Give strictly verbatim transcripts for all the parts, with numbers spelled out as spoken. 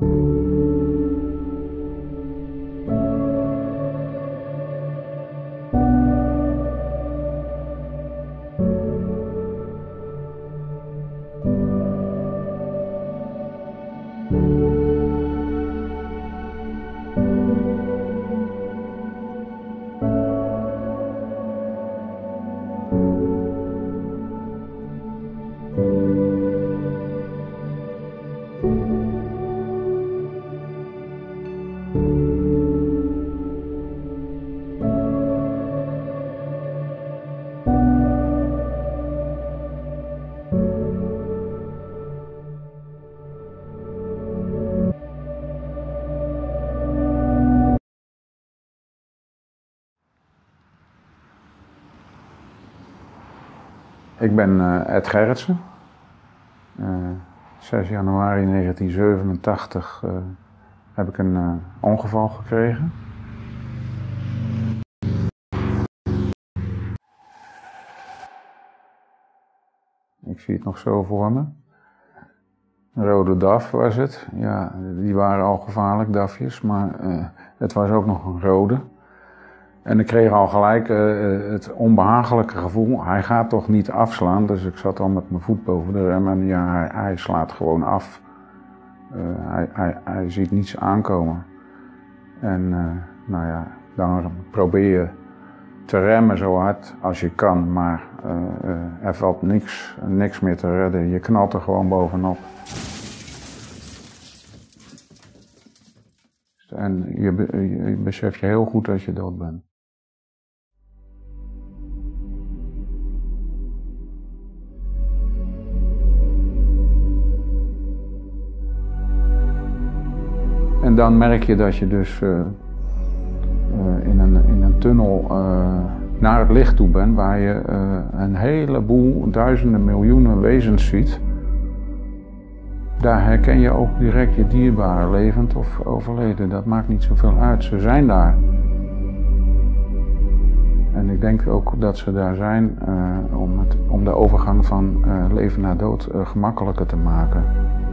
Ik ben uh, Ed Gerritsen. Uh, zes januari negentien zevenentachtig uh, heb ik een uh, ongeval gekregen. Ik zie het nog zo voor me. Een rode D A F was het. Ja, die waren al gevaarlijk, D A F'jes, maar uh, het was ook nog een rode. En ik kreeg al gelijk uh, het onbehagelijke gevoel, hij gaat toch niet afslaan. Dus ik zat al met mijn voet boven de rem en ja, hij, hij slaat gewoon af. Uh, hij, hij, hij ziet niets aankomen. En uh, nou ja, dan probeer je te remmen zo hard als je kan, maar uh, uh, er valt niks, niks meer te redden. Je knalt er gewoon bovenop. En je, je beseft je heel goed dat je dood bent. En dan merk je dat je dus uh, uh, in, een, in een tunnel uh, naar het licht toe bent, waar je uh, een heleboel, duizenden, miljoenen wezens ziet. Daar herken je ook direct je dierbaren, levend of overleden. Dat maakt niet zoveel uit, ze zijn daar. En ik denk ook dat ze daar zijn uh, om, het, om de overgang van uh, leven naar dood uh, gemakkelijker te maken.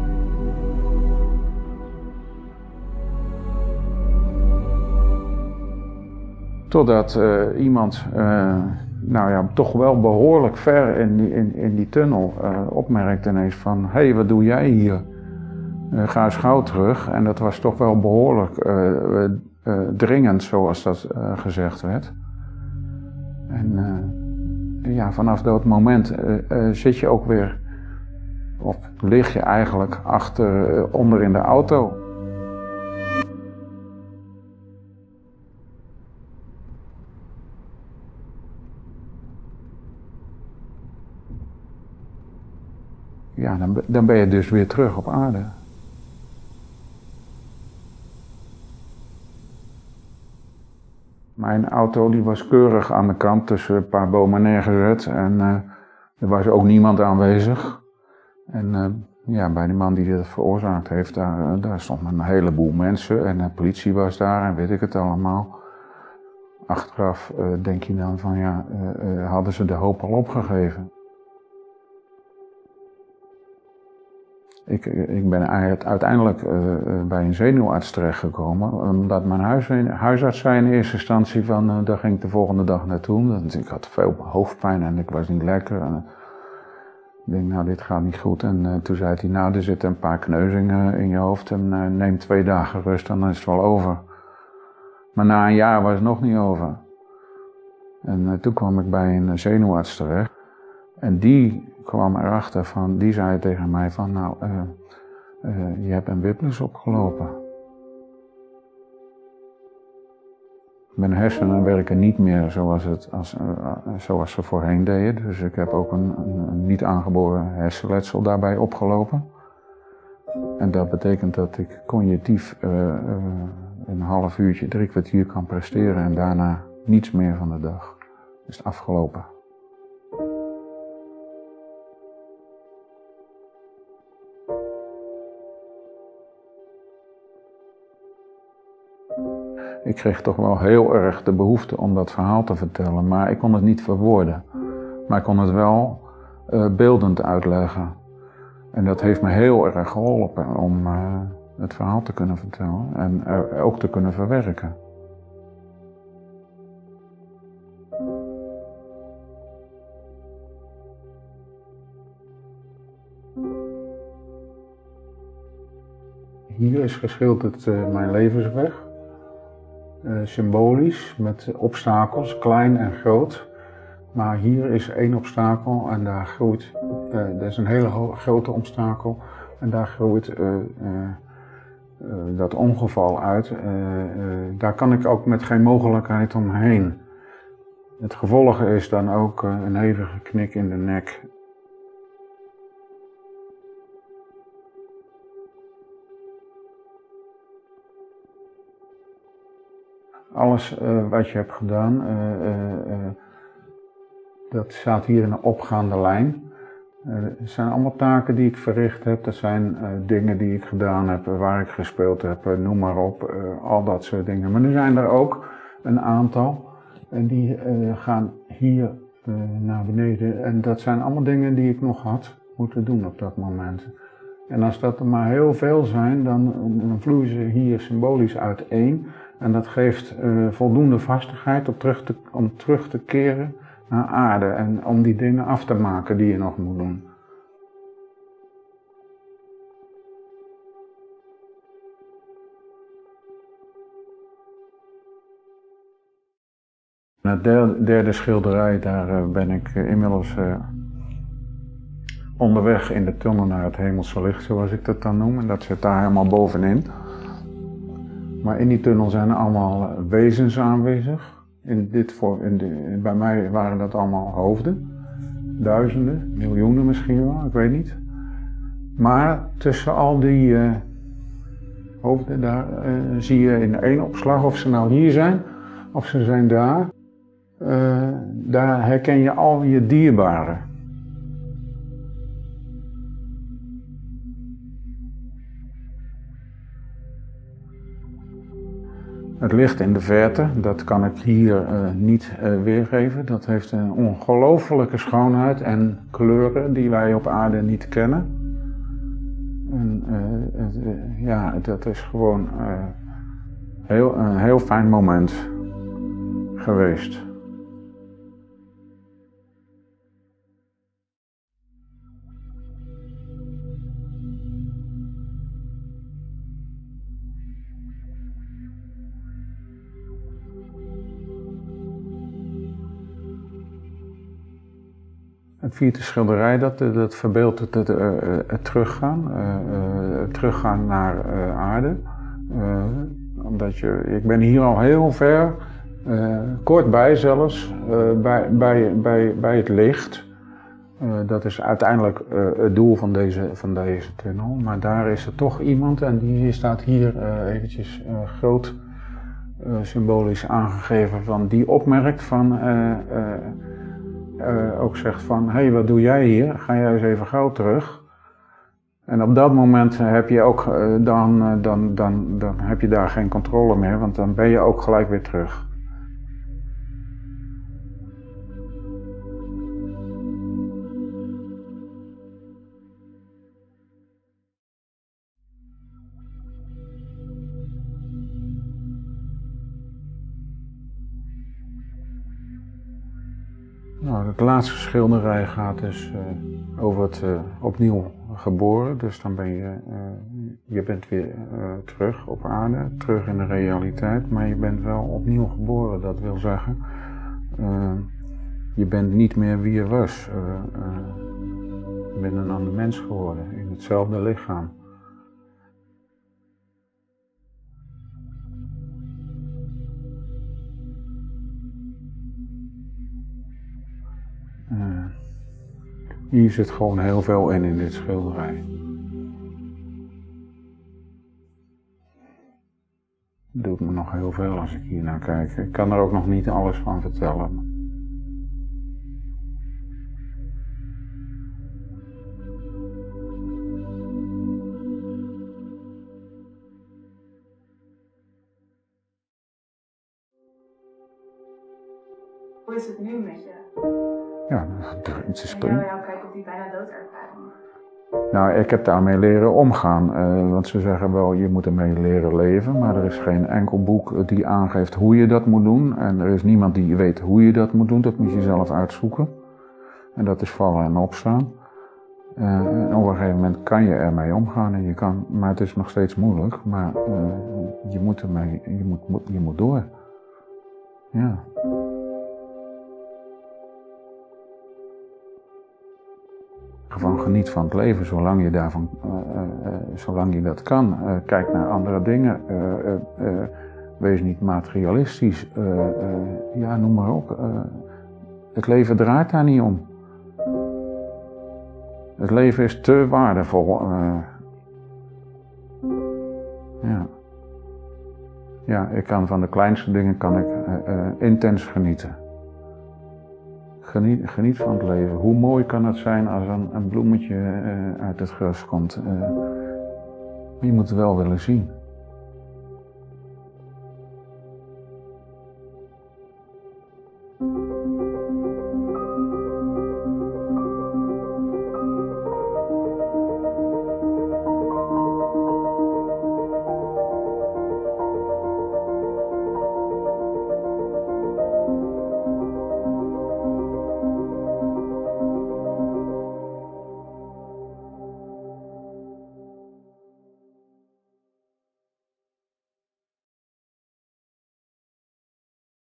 Totdat uh, iemand, uh, nou ja, toch wel behoorlijk ver in die, in, in die tunnel uh, opmerkt ineens van, hé, hey, wat doe jij hier? Uh, ga eens gauw terug. En dat was toch wel behoorlijk uh, uh, dringend, zoals dat uh, gezegd werd. En uh, ja, vanaf dat moment uh, uh, zit je ook weer, of lig je eigenlijk achter, uh, onder in de auto. Ja, dan, dan ben je dus weer terug op aarde. Mijn auto die was keurig aan de kant tussen een paar bomen neergezet en uh, er was ook niemand aanwezig. En uh, ja, bij die man die dit veroorzaakt heeft, daar, uh, daar stonden een heleboel mensen en de politie was daar en weet ik het allemaal. Achteraf uh, denk je dan van ja, uh, uh, hadden ze de hoop al opgegeven. Ik, ik ben uiteindelijk uh, bij een zenuwarts terechtgekomen, omdat mijn huis, huisarts zei in eerste instantie van, uh, daar ging ik de volgende dag naartoe. Ik had veel hoofdpijn en ik was niet lekker. En ik denk, nou dit gaat niet goed. En uh, toen zei hij, nou er zitten een paar kneuzingen in je hoofd en uh, neem twee dagen rust en dan is het wel over. Maar na een jaar was het nog niet over. En uh, toen kwam ik bij een zenuwarts terecht. En die kwam erachter van, die zei tegen mij van, nou, uh, uh, je hebt een whiplash opgelopen. Mijn hersenen werken niet meer zoals, het, als, uh, zoals ze voorheen deden, dus ik heb ook een, een, een niet aangeboren hersenletsel daarbij opgelopen. En dat betekent dat ik cognitief uh, uh, een half uurtje, drie kwartier kan presteren en daarna niets meer van de dag. Is het afgelopen. Ik kreeg toch wel heel erg de behoefte om dat verhaal te vertellen, maar ik kon het niet verwoorden. Maar ik kon het wel uh, beeldend uitleggen. En dat heeft me heel erg geholpen om, uh, het verhaal te kunnen vertellen en uh, ook te kunnen verwerken. Hier is geschilderd uh, mijn levensweg, uh, symbolisch met obstakels, klein en groot. Maar hier is één obstakel en daar groeit, uh, dat is een hele grote obstakel en daar groeit uh, uh, uh, dat ongeval uit. Uh, uh, daar kan ik ook met geen mogelijkheid omheen. Het gevolg is dan ook uh, een hevige knik in de nek. Alles uh, wat je hebt gedaan, uh, uh, uh, dat staat hier in een opgaande lijn. Uh, het zijn allemaal taken die ik verricht heb, dat zijn uh, dingen die ik gedaan heb, waar ik gespeeld heb, uh, noem maar op, uh, al dat soort dingen. Maar nu zijn er ook een aantal en die uh, gaan hier uh, naar beneden. En dat zijn allemaal dingen die ik nog had moeten doen op dat moment. En als dat er maar heel veel zijn, dan, dan vloeien ze hier symbolisch uiteen. En dat geeft uh, voldoende vastigheid om terug, te, om terug te keren naar aarde en om die dingen af te maken die je nog moet doen. De derde, derde schilderij, daar uh, ben ik uh, inmiddels uh, onderweg in de tunnel naar het hemelse licht, zoals ik dat dan noem. En dat zit daar helemaal bovenin. Maar in die tunnel zijn er allemaal wezens aanwezig. In dit voor, in de, bij mij waren dat allemaal hoofden. Duizenden, miljoenen misschien wel, ik weet niet. Maar tussen al die uh, hoofden, daar uh, zie je in één opslag of ze nou hier zijn, of ze zijn daar. Uh, daar herken je al je dierbaren. Het licht in de verte, dat kan ik hier uh, niet uh, weergeven. Dat heeft een ongelofelijke schoonheid en kleuren die wij op aarde niet kennen. En, uh, het, uh, ja, dat is gewoon uh, heel, een heel fijn moment geweest. Het vierde schilderij, dat, dat verbeeldt het, het, uh, het teruggaan, uh, uh, het teruggaan naar uh, aarde. Uh, omdat je, ik ben hier al heel ver, uh, kort bij zelfs, uh, bij, bij, bij, bij het licht. Uh, dat is uiteindelijk uh, het doel van deze, van deze tunnel. Maar daar is er toch iemand en die staat hier uh, eventjes uh, groot uh, symbolisch aangegeven van die opmerkt van... Uh, uh, Uh, ook zegt van, hé, hey, wat doe jij hier? Ga jij eens even gauw terug. En op dat moment heb je ook, uh, dan, uh, dan, dan, dan heb je daar geen controle meer, want dan ben je ook gelijk weer terug. Nou, het laatste schilderij gaat dus uh, over het uh, opnieuw geboren. Dus dan ben je, uh, je bent weer uh, terug op aarde, terug in de realiteit, maar je bent wel opnieuw geboren. Dat wil zeggen, uh, je bent niet meer wie je was. Uh, uh, je bent een ander mens geworden, in hetzelfde lichaam. Uh, hier zit gewoon heel veel in, in dit schilderij. Het doet me nog heel veel als ik hier naar kijk. Ik kan er ook nog niet alles van vertellen. Hoe is het nu met je? Ja, het is en jou, jou kijken op die bijna doodervaring. Nou, ik heb daarmee leren omgaan, uh, want ze zeggen wel, je moet ermee leren leven, maar er is geen enkel boek die aangeeft hoe je dat moet doen. En er is niemand die weet hoe je dat moet doen, dat moet je zelf uitzoeken. En dat is vallen en opstaan. Uh, en op een gegeven moment kan je ermee omgaan, en je kan, maar het is nog steeds moeilijk, maar uh, je moet ermee, je moet, je moet door. Ja. Gewoon geniet van het leven, zolang je, daarvan, uh, uh, uh, zolang je dat kan. Uh, kijk naar andere dingen. Uh, uh, uh, wees niet materialistisch. Uh, uh, ja, noem maar op. Uh, het leven draait daar niet om. Het leven is te waardevol. Uh, ja. ja, ik kan van de kleinste dingen kan ik uh, uh, intens genieten. Geniet, geniet van het leven. Hoe mooi kan het zijn als een, een bloemetje uh, uit het gras komt. Uh, je moet het wel willen zien.